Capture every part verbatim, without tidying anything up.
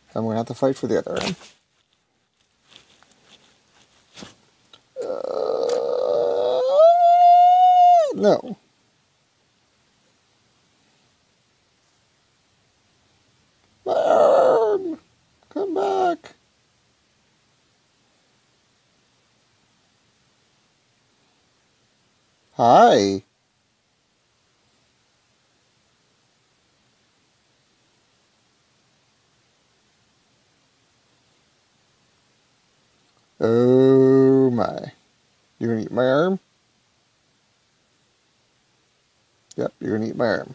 I'm going to have to fight for the other arm. Uh, no. My arm! Come back! Hi. Oh my. You're gonna eat my arm? Yep, you're gonna eat my arm.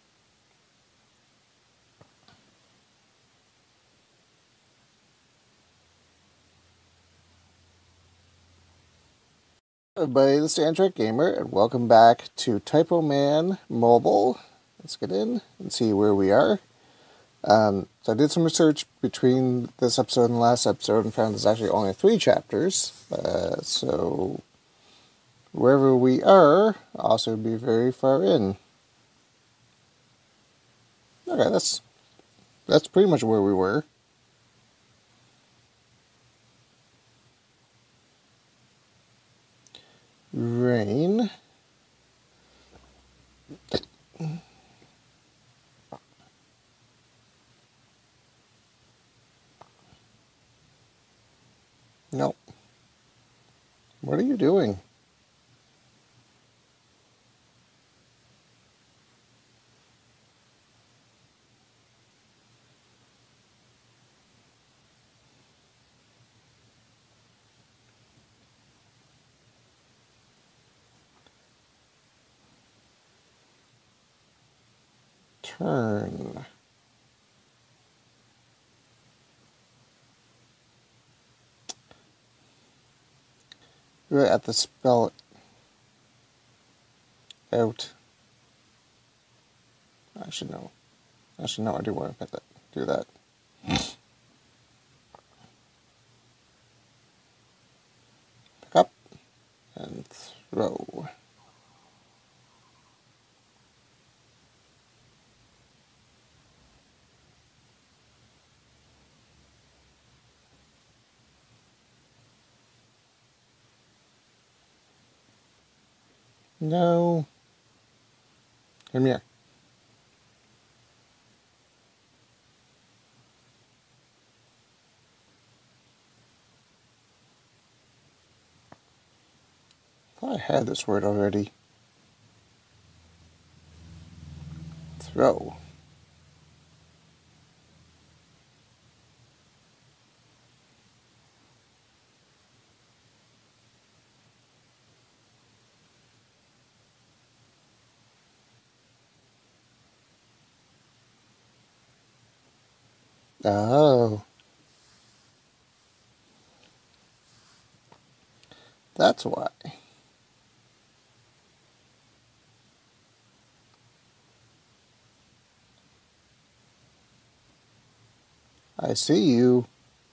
Everybody, this is Android Gamer, and welcome back to Typoman Mobile. Let's get in and see where we are. Um, so I did some research between this episode and the last episode and found there's actually only three chapters. Uh, so wherever we are, also be very far in. Okay, that's that's pretty much where we were. Rain. Nope. What are you doing? Turn. You're at the spell out. I should know. Actually, no, I do want to that, do that. Pick up and throw. No. Come here. I thought I had this word already. Throw. Oh. That's why. I see you.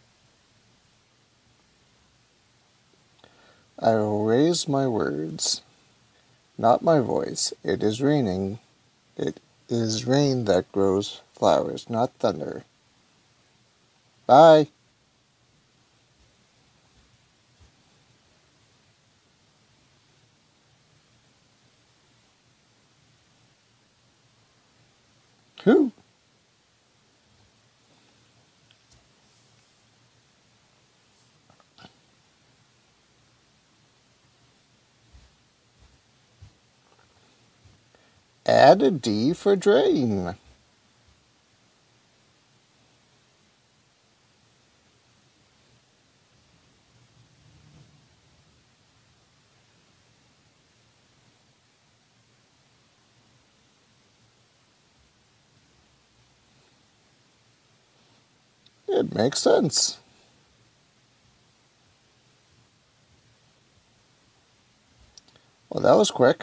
I will raise my words. Not my voice. It is raining. It is rain that grows flowers, not thunder. Bye. Who? Add a D for drain. It makes sense. Well, that was quick.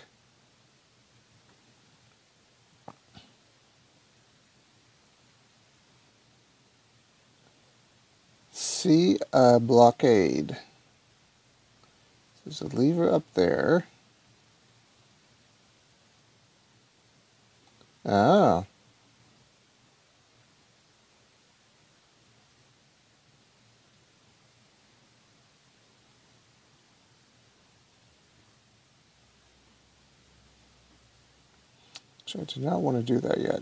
See a blockade. There's a lever up there. Oh. So I do not want to do that yet.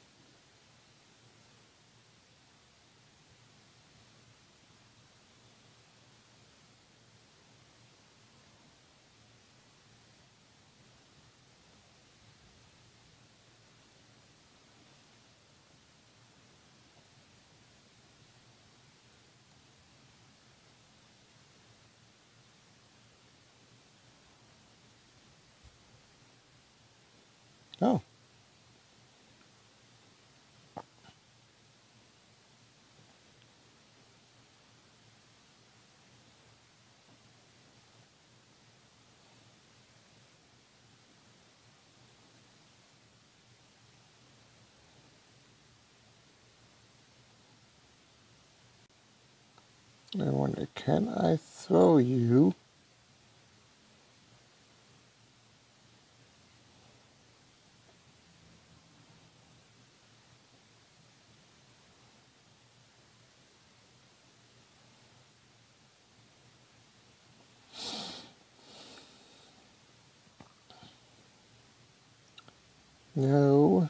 Oh. I wonder, can I throw you? No.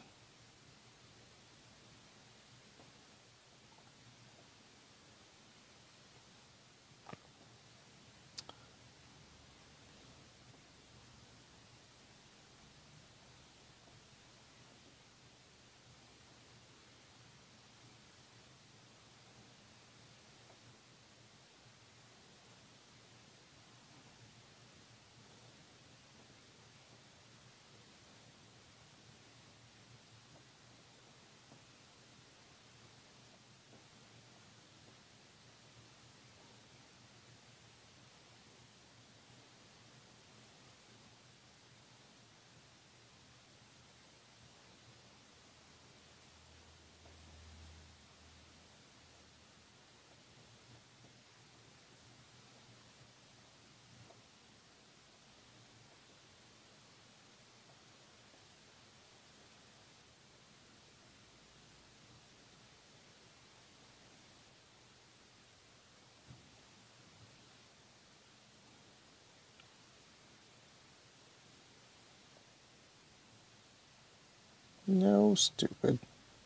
No, stupid.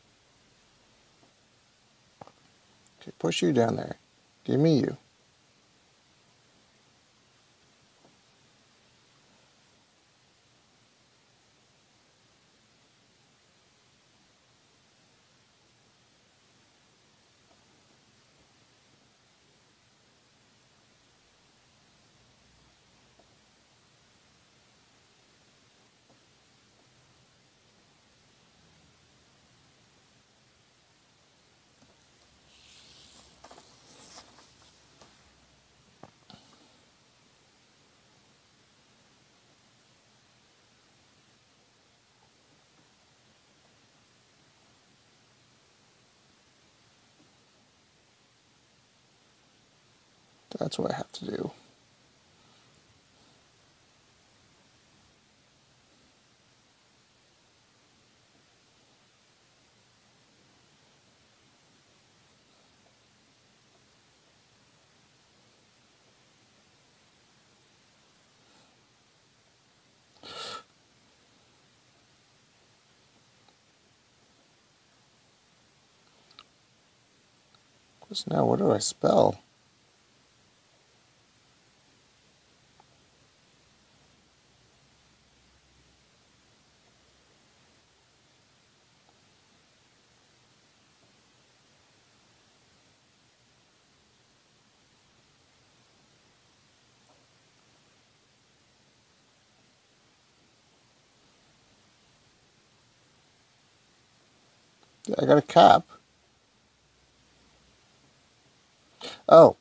Okay, push you down there. Give me you. That's what I have to do. Because now, what do I spell? Yeah, I got a cap. Oh,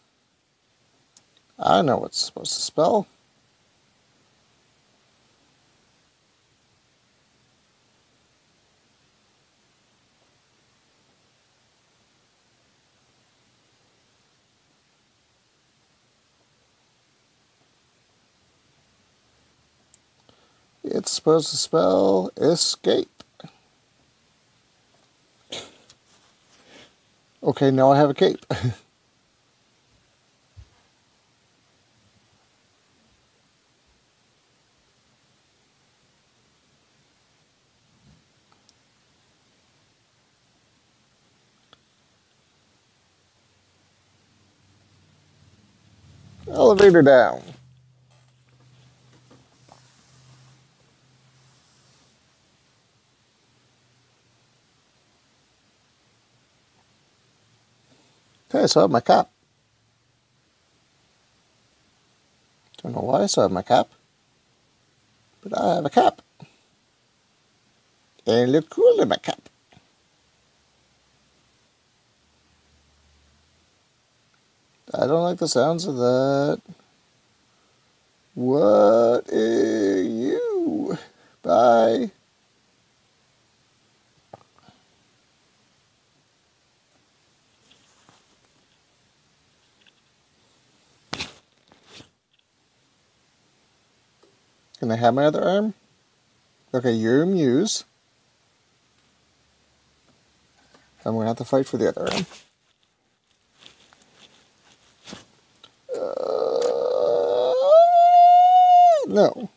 I know what's supposed to spell. It's supposed to spell escape. Okay, now I have a cape. Elevator down. Okay, so I have my cap. Don't know why I still have my cap, but I have a cap. And I look cool in my cap. I don't like the sounds of that. What are you? Bye. Can I have my other arm? Okay, you're a Muse. I'm going to have to fight for the other arm. Uh, no.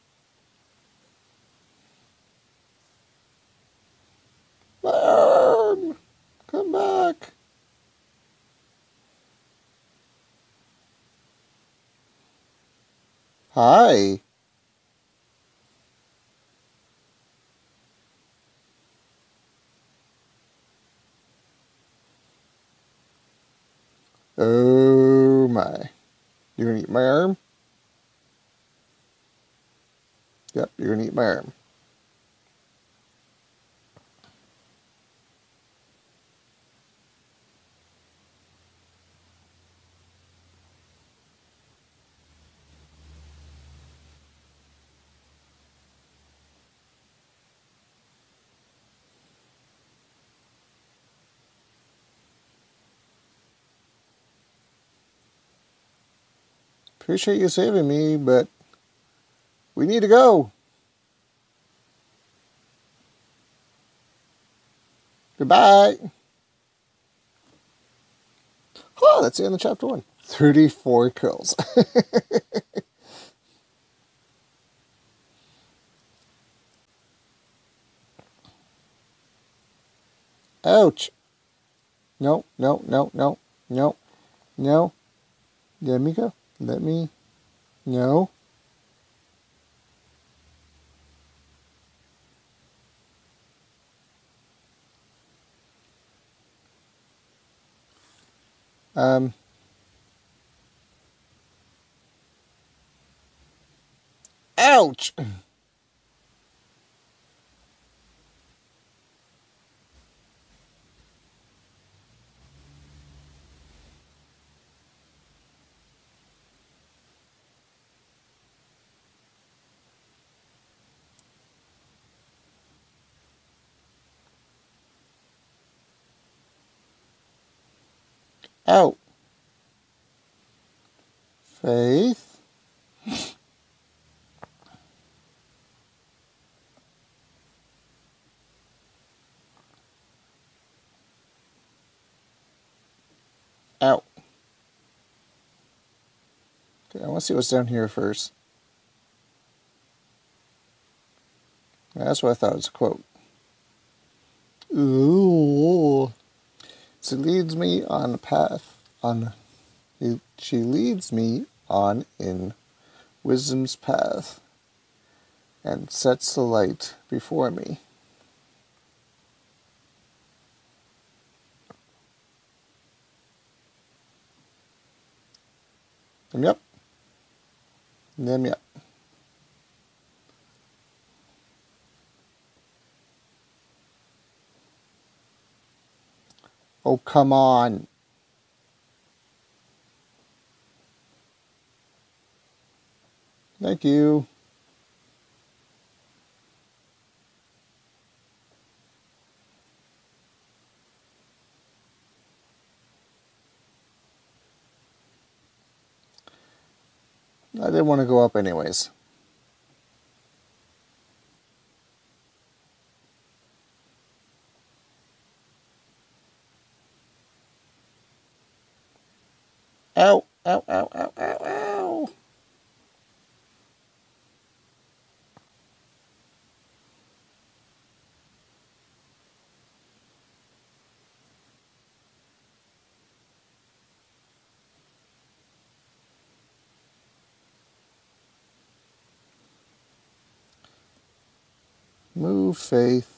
My arm! Come back. Hi. Oh my. You're going to eat my arm? Yep, you're going to eat my arm. Appreciate you saving me, but we need to go. Goodbye. Oh, that's the end of chapter one. thirty-four kills. Ouch. No, no, no, no, no, no. Let me go. Let me. No. Um. Ouch. Out. Faith. Out. Okay, I want to see what's down here first. That's what I thought was a quote. Ooh. She leads me on a path. On. She leads me on in wisdom's path and sets the light before me. Yep. Yep. Yep. Oh, come on. Thank you. I didn't want to go up anyways. Ow, ow, ow, ow, ow, ow. Move, Faith.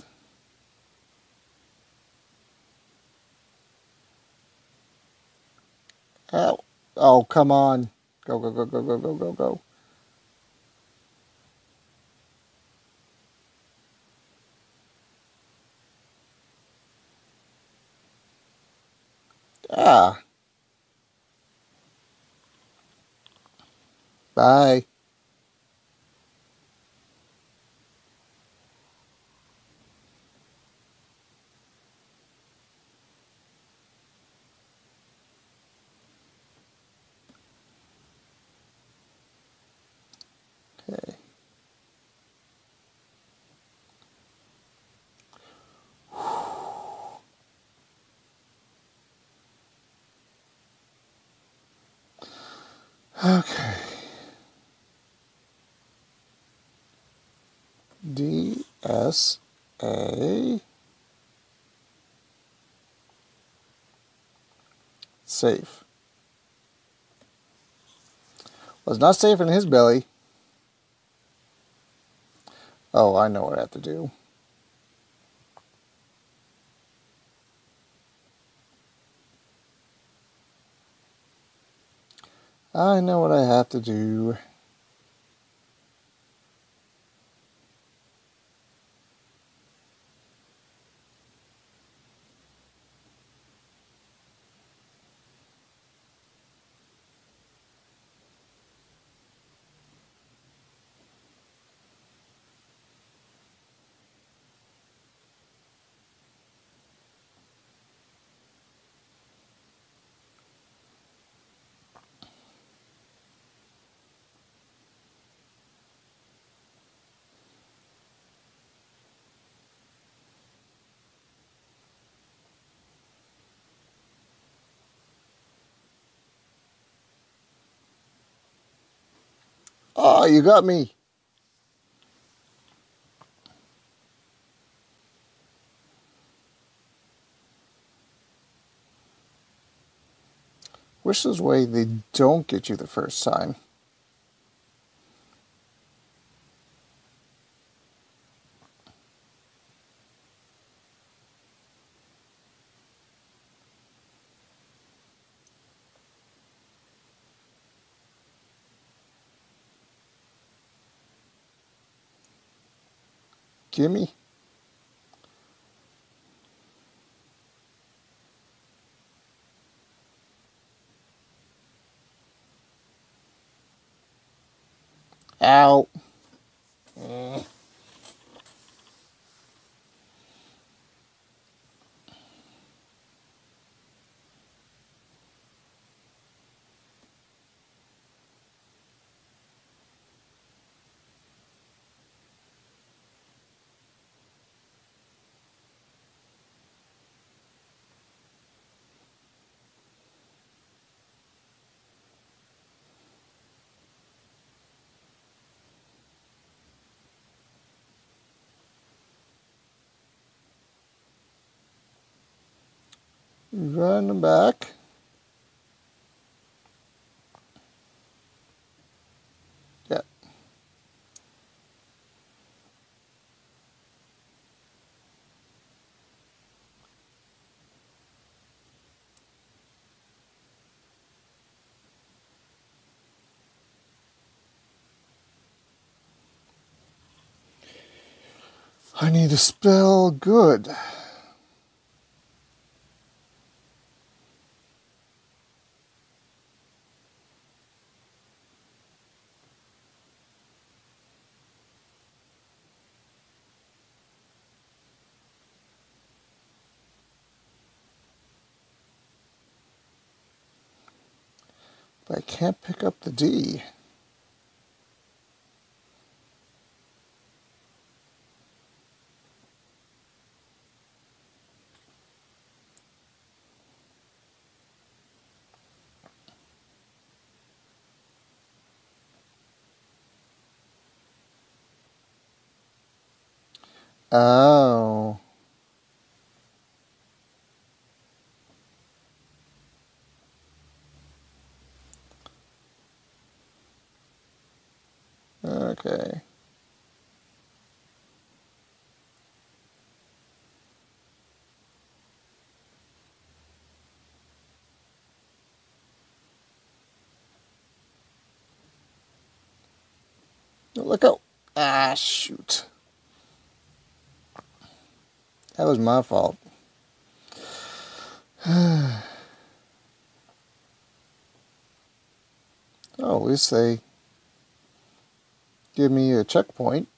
Ow. Oh, come on. Go, go, go, go, go, go, go, go. Ah. Bye. Okay. Okay. D S A. Safe. Was not safe in his belly. Oh, I know what I have to do. I know what I have to do. Oh, you got me. Wish this way they don't get you the first time. Gimme. Ow. Mm. Run back. Yeah. I need to spell good. But I can't pick up the D. Oh. Okay. let go. Ah, shoot. That was my fault. Oh, at least they give me a checkpoint.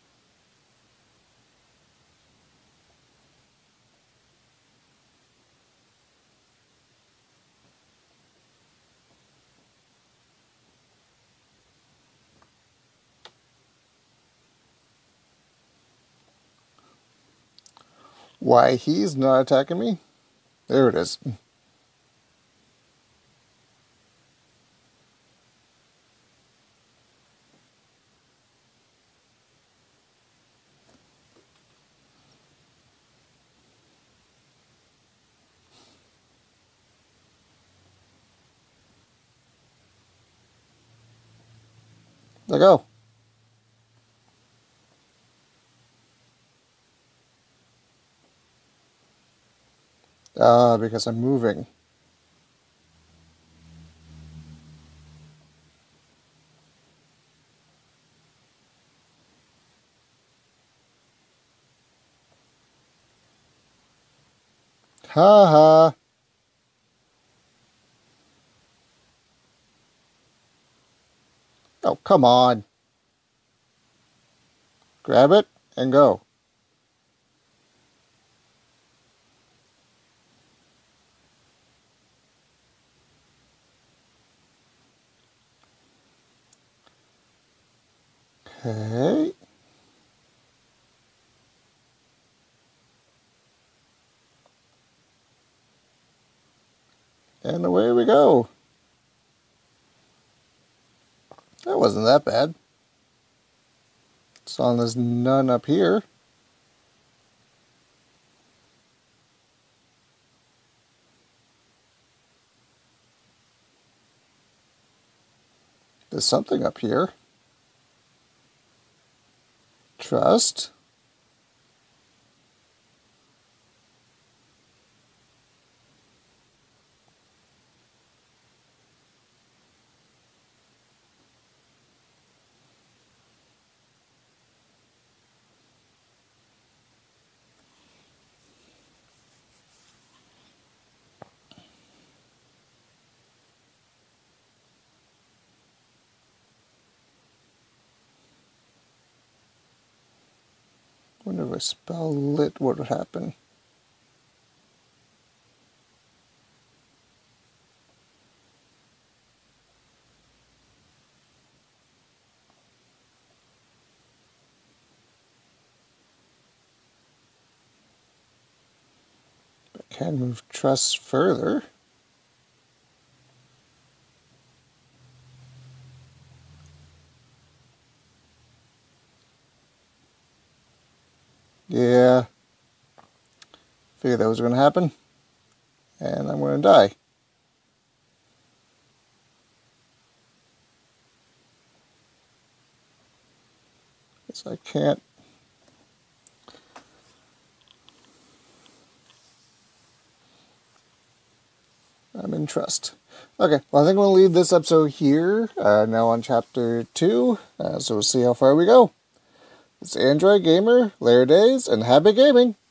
Why he's not attacking me? There it is. Let go. Ah, uh, because I'm moving. Ha ha. Oh, come on. Grab it and go. Okay. And away we go. That wasn't that bad. As long as there's none up here. There's something up here. Trust. Wonder if I spell lit, what would happen? I can move trust further. Yeah. Figured that was going to happen. And I'm going to die. Guess I can't. I'm in trust. Okay, well I think we'll leave this episode here. Uh, now on chapter two. Uh, so we'll see how far we go. It's Android Gamer, Layer Days, and happy gaming!